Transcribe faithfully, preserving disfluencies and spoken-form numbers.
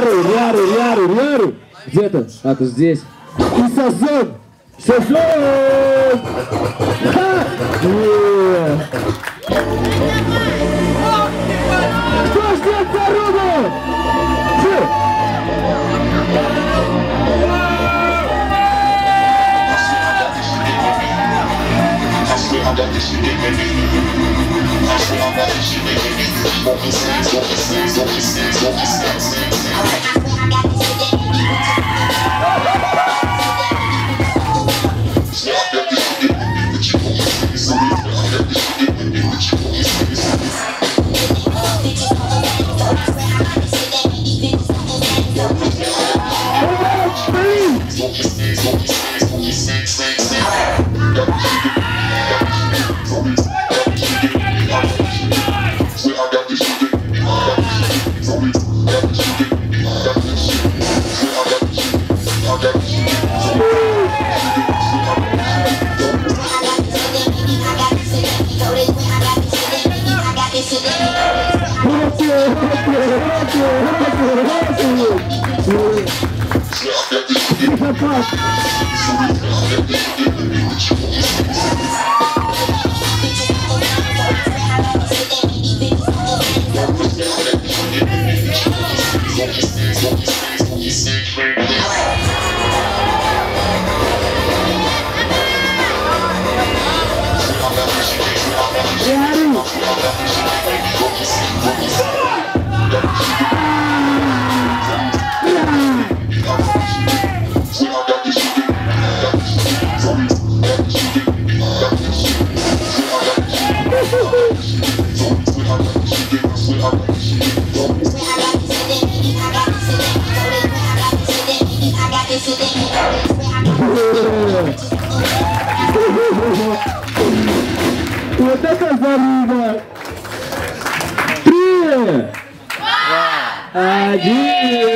Riaru, Riaru, Riaru, Riaru. Где ты? А, ты здесь. И Sazon. Sazon! Ха! Кто ждет дорогу? I got this shit in me. I swear I got this shit in me. Smoke this thing, smoke this thing, smoke this thing, smoke this thing, smoke this thing. I swear I got this shit in me. Swear I got this shit in me, but you won't listen to me. I got this shit in me, but you won't listen to me. Smoke this thing, smoke this thing, smoke this thing, smoke this thing. Got this shit in me. Вот это заруба! Три! Один!